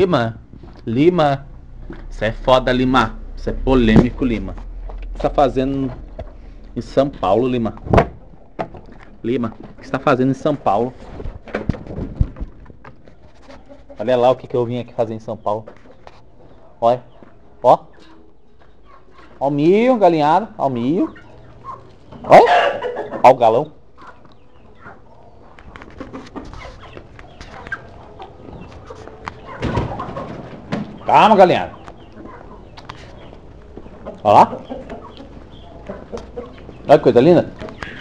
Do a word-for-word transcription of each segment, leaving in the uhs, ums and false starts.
Lima, Lima, você é foda, Lima. Você é polêmico, Lima. O que você tá fazendo em São Paulo, Lima? Lima, o que você tá fazendo em São Paulo? Olha lá o que, que eu vim aqui fazer em São Paulo. Olha, ó. Ó o milho, galinhada, ó o milho. Olha, ó o galão. Calma, galinhada. Olha lá. Olha que coisa linda.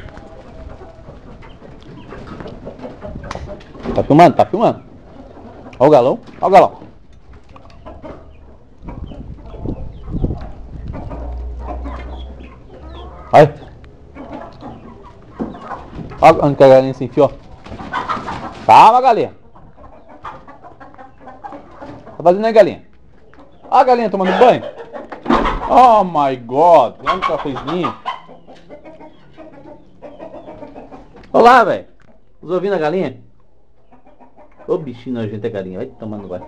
Tá filmando? Tá filmando. Olha o galão. Olha o galão. Olha. Olha onde que a galinha se enfiou. Calma, galinha. Tá fazendo aí, galinha? Olha a galinha tomando banho. Oh my god. Olha que ela fez ninho. Olá, velho. Os ouvindo a galinha? Ô bichinho nojento é galinha. Vai tomando banho.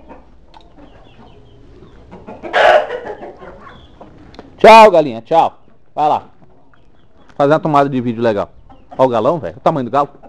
Tchau, galinha. Tchau. Vai lá. Fazer uma tomada de vídeo legal. Olha o galão, velho. O tamanho do galo.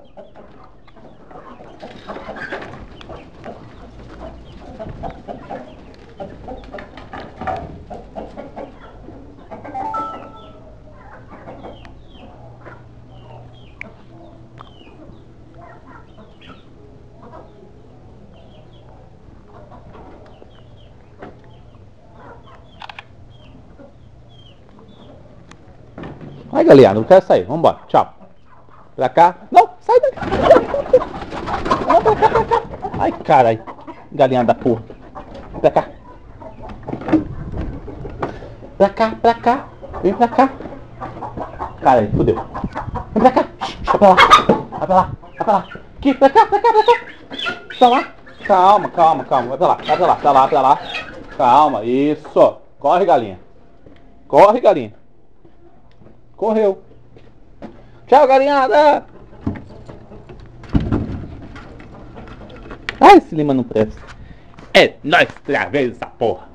Ai, galinha, não quero sair. Vambora. Tchau. Pra cá. Não, sai daqui. Não, pra cá, pra cá. Ai, caralho. Galinha da porra. Pra cá. Pra cá, pra cá. Vem pra cá. Caralho, fudeu. Vem pra cá. Vai pra lá. Vai pra lá. Vai pra lá. Aqui, pra cá, pra cá, pra cá. Pra lá. Calma, calma, calma. Vai pra lá. Vai pra lá. Pra lá, pra lá. Calma. Isso. Corre, galinha. Corre, galinha. Correu. Tchau, galinhada. Ai, esse Lima não presta. É nóis, outra vez essa porra.